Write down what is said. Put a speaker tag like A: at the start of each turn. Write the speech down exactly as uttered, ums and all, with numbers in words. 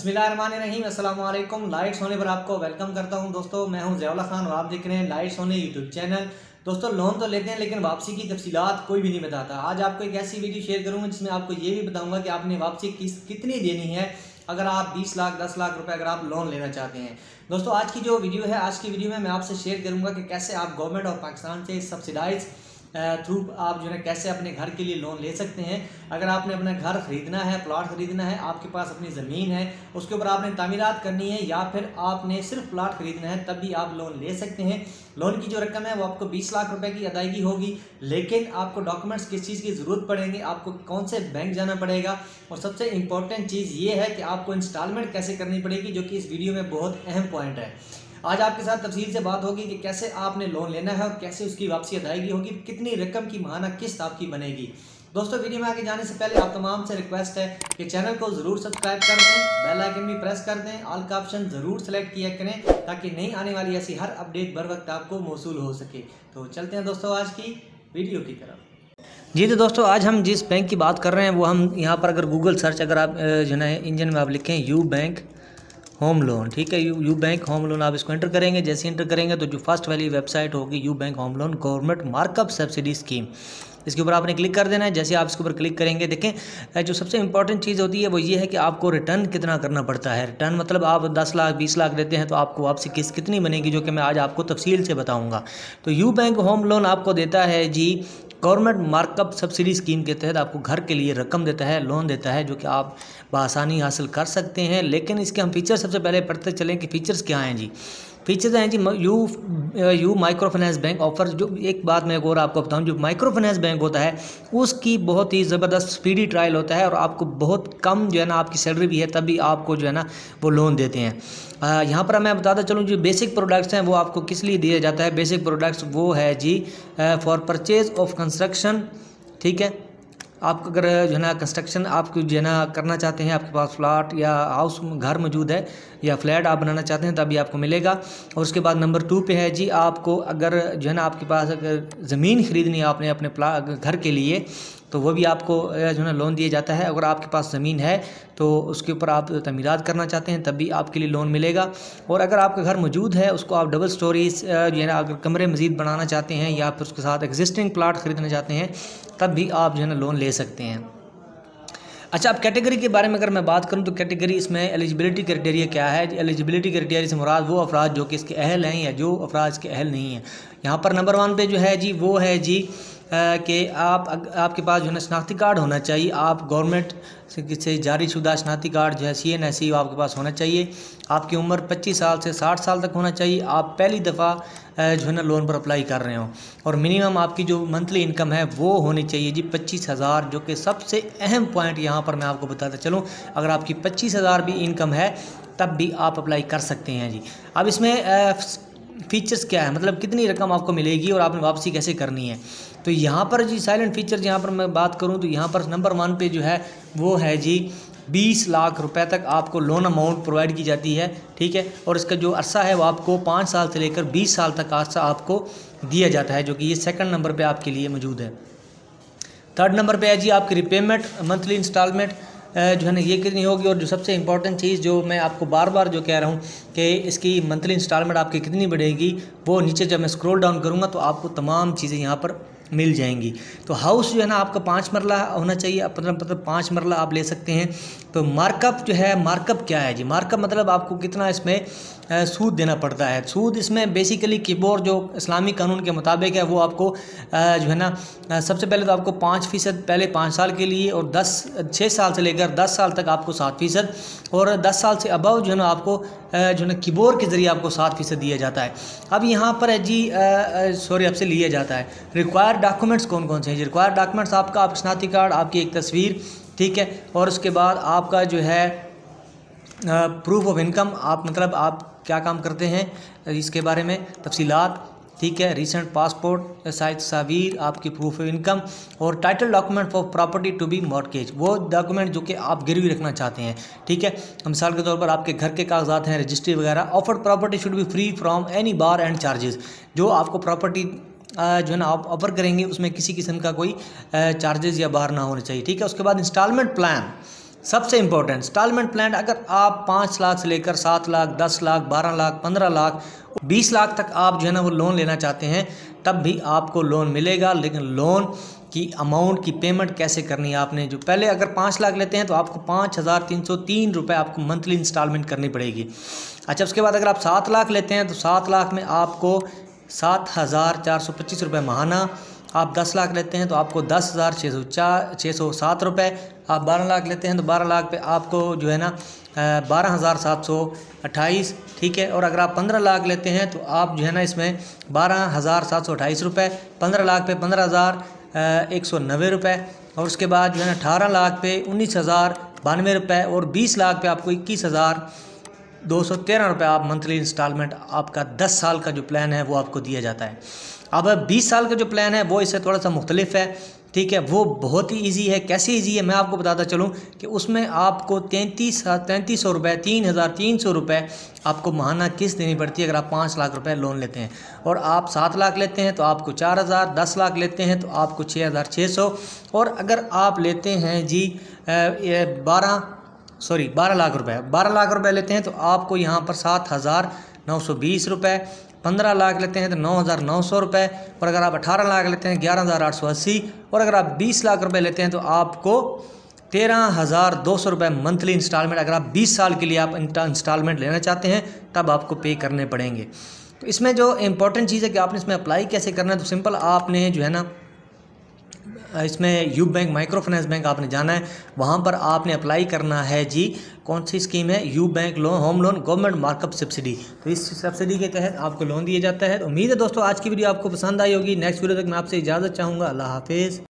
A: बिस्मिल्लाहिर्रहमानिर्रहीम, अस्सलाम वालेकुम। लाइट्स होने पर आपको वेलकम करता हूं। दोस्तों मैं हूं ज़ियाउल्लाह खान और आप देख रहे हैं लाइट्स होने यूट्यूब चैनल। दोस्तों लोन तो लेते हैं लेकिन वापसी की तफसीलात कोई भी नहीं बताता। आज आपको एक ऐसी वीडियो शेयर करूंगा जिसमें आपको ये भी बताऊंगा कि आपने वापसी किस कितनी देनी है अगर आप बीस लाख दस लाख रुपए अगर आप लोन लेना चाहते हैं। दोस्तों आज की जो वीडियो है, आज की वीडियो में मैं आपसे शेयर करूंगा कि कैसे आप गवर्नमेंट ऑफ पाकिस्तान से सब्सिडाइज थ्रू आप जो है कैसे अपने घर के लिए लोन ले सकते हैं। अगर आपने अपना घर ख़रीदना है, प्लाट ख़रीदना है, आपके पास अपनी ज़मीन है, उसके ऊपर आपने तामीरात करनी है या फिर आपने सिर्फ प्लाट ख़रीदना है, तब भी आप लोन ले सकते हैं। लोन की जो रकम है वो आपको बीस लाख रुपए की अदायगी होगी, लेकिन आपको डॉक्यूमेंट्स किस चीज़ की ज़रूरत पड़ेंगे, आपको कौन से बैंक जाना पड़ेगा और सबसे इम्पॉर्टेंट चीज़ ये है कि आपको इंस्टॉलमेंट कैसे करनी पड़ेगी, जो कि इस वीडियो में बहुत अहम पॉइंट है। आज आपके साथ तफसील से बात होगी कि कैसे आपने लोन लेना है और कैसे उसकी वापसी अदायगी होगी, कितनी रकम की माहाना किस्त आपकी बनेगी। दोस्तों वीडियो में आगे जाने से पहले आप तमाम से रिक्वेस्ट है कि चैनल को ज़रूर सब्सक्राइब कर दें, बेल आइकन भी प्रेस कर दें, ऑल का ऑप्शन ज़रूर सेलेक्ट किया करें ताकि नई आने वाली ऐसी हर अपडेट बर वक्त आपको मौसूल हो सके। तो चलते हैं दोस्तों आज की वीडियो की तरफ। जी तो दोस्तों आज हम जिस बैंक की बात कर रहे हैं वो हम यहाँ पर अगर गूगल सर्च अगर आप जो है इंजन में आप लिखें यू बैंक होम लोन, ठीक है, U U bank home loan, आप इसको एंटर करेंगे। जैसे एंटर करेंगे तो जो फर्स्ट वाली वेबसाइट होगी U bank home loan government markup subsidy scheme, इसके ऊपर आपने क्लिक कर देना है। जैसे आप इसके ऊपर क्लिक करेंगे, देखें जो सबसे इंपॉर्टेंट चीज़ होती है वो ये है कि आपको रिटर्न कितना करना पड़ता है। रिटर्न मतलब आप दस लाख बीस लाख देते हैं तो आपको वापसी किस्त कितनी बनेगी, जो कि मैं आज आपको तफसील से बताऊँगा। तो यू बैंक होम लोन आपको देता है जी गवर्नमेंट मार्कअप सब्सिडी स्कीम के तहत आपको घर के लिए रकम देता है, लोन देता है, जो कि आप बआसानी हासिल कर सकते हैं। लेकिन इसके हम फीचर सबसे पहले पढ़ते चलें कि फ़ीचर्स क्या हैं जी। फीचर्स हैं जी U U micro finance bank offer. जो एक बात मैं और आपको बताऊं, जो माइक्रो फाइनेंस बैंक होता है उसकी बहुत ही ज़बरदस्त स्पीडी ट्रायल होता है और आपको बहुत कम जो है ना आपकी सैलरी भी है तब भी आपको जो है ना वो लोन देते हैं। यहाँ पर मैं बताता चलूँ जो बेसिक प्रोडक्ट्स हैं वो आपको किस लिए दिया जाता है। बेसिक प्रोडक्ट्स वो है जी फॉर परचेज ऑफ कंस्ट्रक्शन, ठीक है। आप अगर जो है ना कंस्ट्रक्शन आप जो है ना करना चाहते हैं, आपके पास फ्लैट या हाउस घर मौजूद है या फ्लैट आप बनाना चाहते हैं तभी आपको मिलेगा। और उसके बाद नंबर टू पे है जी आपको अगर जो है ना आपके पास अगर ज़मीन ख़रीदनी है आपने अपने प्ला घर के लिए तो वो भी आपको जो है ना लोन दिया जाता है। अगर आपके पास ज़मीन है तो उसके ऊपर आप तमीरात करना चाहते हैं तब भी आपके लिए लोन मिलेगा। और अगर आपका घर मौजूद है उसको आप डबल स्टोरीज जो है ना अगर कमरे मज़ीद बनाना चाहते हैं या फिर उसके साथ एग्जिस्टिंग प्लाट ख़रीदना चाहते हैं तब भी आप जो है ना लोन ले सकते हैं। अच्छा, अब कैटेगरी के बारे में अगर मैं बात करूं तो कैटेगरी इसमें एलिजिबिलिटी क्राइटेरिया क्या है। एलिजिबिलिटी क्राइटेरिया से मुराद वो अफराद जो कि इसके अहल हैं या जो अफराद इसके अहल नहीं हैं। यहाँ पर नंबर वन पे जो है जी वो है जी कि आप आपके पास जो है ना शनाख्ती कार्ड होना चाहिए। आप गवर्नमेंट से जारी शुदा शनाख्ती कार्ड जो है सी एन एस सी आपके पास होना चाहिए। आपकी उम्र पच्चीस साल से साठ साल तक होना चाहिए। आप पहली दफ़ा जो है ना लोन पर अप्लाई कर रहे हो और मिनिमम आपकी जो मंथली इनकम है वो होनी चाहिए जी पच्चीस हज़ार, जो कि सबसे अहम पॉइंट यहाँ पर मैं आपको बताता चलूँ। अगर आपकी पच्चीस हज़ार भी इनकम है तब भी आप अप्लाई कर सकते हैं जी। अब इसमें फ़ीचर्स क्या है, मतलब कितनी रकम आपको मिलेगी और आपने वापसी कैसे करनी है। तो यहाँ पर जी साइलेंट फीचर यहाँ पर मैं बात करूँ तो यहाँ पर नंबर वन पे जो है वो है जी बीस लाख रुपए तक आपको लोन अमाउंट प्रोवाइड की जाती है, ठीक है। और इसका जो अरसा है वो आपको पाँच साल से लेकर बीस साल तक अरसा आपको दिया जाता है, जो कि ये सेकंड नंबर पे आपके लिए मौजूद है। थर्ड नंबर पे है जी आपकी रिपेमेंट मंथली इंस्टॉलमेंट जो है ना ये कितनी होगी। और जो सबसे इंपॉर्टेंट चीज़ जो मैं आपको बार बार जो कह रहा हूँ कि इसकी मंथली इंस्टॉलमेंट आपकी कितनी बढ़ेगी, वो नीचे जब मैं स्क्रॉल डाउन करूँगा तो आपको तमाम चीज़ें यहाँ पर मिल जाएंगी। तो हाउस जो है ना आपका पाँच मरला होना चाहिए, मतलब मतलब पाँच मरला आप ले सकते हैं। तो मार्कअप जो है, मार्कअप क्या है जी, मार्कअप मतलब आपको कितना इसमें सूद देना पड़ता है। सूद इसमें बेसिकली किबोर जो इस्लामी कानून के मुताबिक है वो आपको जो है ना सबसे पहले तो आपको पाँच फ़ीसद पहले पाँच साल के लिए और दस छः साल से लेकर दस साल तक आपको सात फ़ीसद और दस साल से अबव जो है ना आपको जो है ना किबोर के ज़रिए आपको सात फ़ीसद दिया जाता है। अब यहाँ पर है जी सॉरी आपसे लिया जाता है। रिक्वायर्ड डॉक्यूमेंट्स कौन कौन से हैं जी। रिक्वायर्ड डॉक्यूमेंट्स आपका आप शनाख्ती कार्ड, आपकी एक तस्वीर, ठीक है, और उसके बाद आपका जो है प्रूफ ऑफ इनकम, आप मतलब आप क्या काम करते हैं इसके बारे में तफसीलात, ठीक है, रिसेंट पासपोर्ट साइज तस्वीर, आपकी प्रूफ ऑफ इनकम और title document for property to be mortgage, वो डॉक्यूमेंट जो कि आप गिरवी रखना चाहते हैं, ठीक है। मिसाल के तौर पर आपके घर के कागजात हैं, रजिस्ट्री वगैरह। Offered property should be free from any bar and charges, जो आपको प्रॉपर्टी जो है ना आप ऑफर करेंगे उसमें किसी किस्म का कोई चार्जेस या बाहर ना होना चाहिए, ठीक है। उसके बाद इंस्टॉलमेंट प्लान, सबसे इम्पोर्टेंट इंस्टॉलमेंट प्लान, अगर आप पाँच लाख से लेकर सात लाख, दस लाख, बारह लाख, पंद्रह लाख, बीस लाख तक आप जो है ना वो लोन लेना चाहते हैं, तब भी आपको लोन मिलेगा। लेकिन लोन की अमाउंट की पेमेंट कैसे करनी है आपने, जो पहले अगर पाँच लाख लेते हैं तो आपको पाँच हज़ार तीन सौ तीन रुपये आपको मंथली इंस्टॉलमेंट करनी पड़ेगी। अच्छा, उसके बाद अगर आप सात लाख लेते हैं तो सात लाख में आपको सात हज़ार चार सौ पच्चीस रुपये माहाना। आप दस लाख लेते हैं तो आपको दस हज़ार छः सौ चार छः सौ सात रुपये। आप बारह लाख लेते हैं तो बारह लाख पे आपको जो है ना बारह हज़ार सात सौ अट्ठाईस, ठीक है। और अगर आप पंद्रह लाख लेते हैं तो आप जो है ना इसमें बारह हज़ार सात सौ अट्ठाईस रुपये, पंद्रह लाख पे पंद्रह हज़ार एक सौ नब्बे रुपये, और उसके बाद जो है ना अठारह लाख पे उन्नीस हज़ार बानवे रुपये, और बीस लाख पे आपको इक्कीस हज़ार दो सौ तेरह रुपये आप मंथली इंस्टॉलमेंट आपका दस साल का जो प्लान है वो आपको दिया जाता है। अब बीस साल का जो प्लान है वो इससे थोड़ा सा मुख्तलिफ है, ठीक है। वो बहुत ही इजी है। कैसे इजी है मैं आपको बताता चलूँ कि उसमें आपको तैंतीस तैंतीस सौ रुपये तीन हज़ार तीन सौ रुपये आपको माहाना किस्त देनी पड़ती है अगर आप पाँच लाख रुपए लोन लेते हैं। और आप सात लाख लेते हैं तो आपको चार हज़ार, दस लाख लेते हैं तो आपको छः हज़ार छः सौ, और अगर आप लेते हैं जी बारह सॉरी बारह लाख रुपए बारह लाख रुपए लेते हैं तो आपको यहाँ पर सात हज़ार नौ सौ बीस रुपये, पंद्रह लाख लेते हैं तो नौ हज़ार नौ सौ रुपये, और अगर आप अठारह लाख लेते हैं ग्यारह हज़ार आठ सौ अस्सी, और अगर आप बीस लाख रुपए लेते हैं तो आपको तेरह हज़ार दो सौ रुपये मंथली इंस्टॉलमेंट, अगर आप बीस साल के लिए आप इंस्टॉलमेंट लेना चाहते हैं तब आपको पे करने पड़ेंगे। तो इसमें जो इम्पोर्टेंट चीज़ है कि आपने इसमें अप्लाई कैसे करना है, तो सिंपल आपने जो है ना इसमें U bank micro finance bank आपने जाना है, वहाँ पर आपने अप्लाई करना है जी। कौन सी स्कीम है? U bank loan home loan government markup subsidy. तो इस सब्सिडी के तहत आपको लोन दिया जाता है। उम्मीद है दोस्तों आज की वीडियो आपको पसंद आई होगी। नेक्स्ट वीडियो तक मैं आपसे इजाज़त चाहूँगा। अल्लाह हाफिज़।